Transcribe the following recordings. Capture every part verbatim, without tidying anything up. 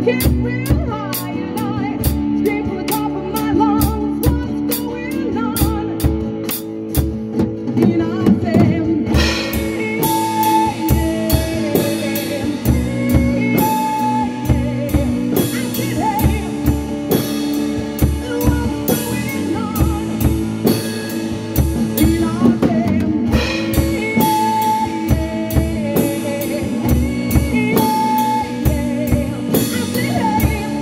Get real high and I scream from the top of my lungs, what's going on? And I say, yeah, yeah, yeah, yeah. I said, hey, what's going on? And I say, yeah, yeah, yeah. I said, hey,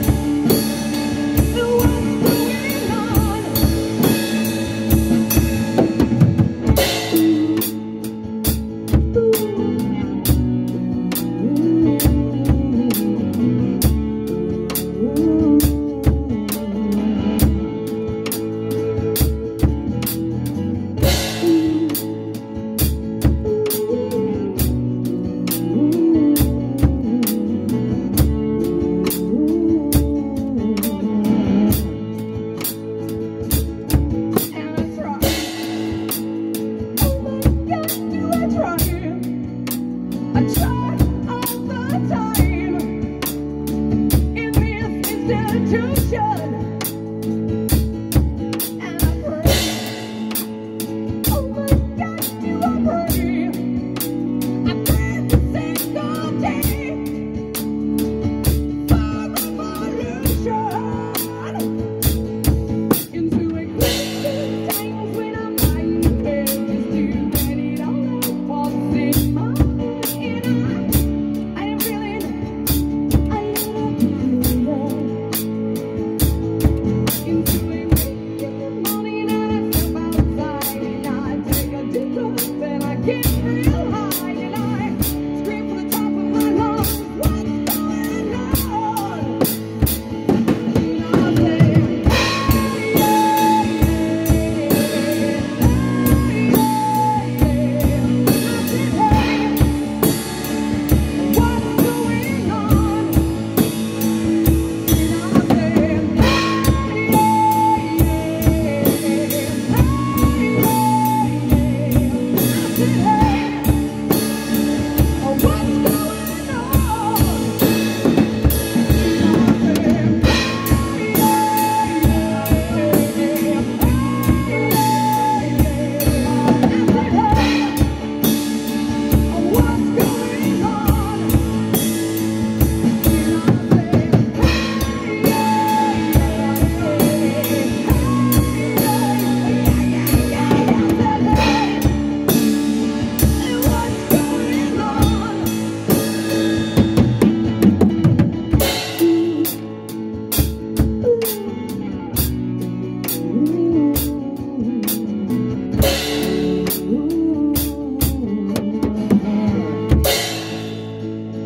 I try all the time in this institution.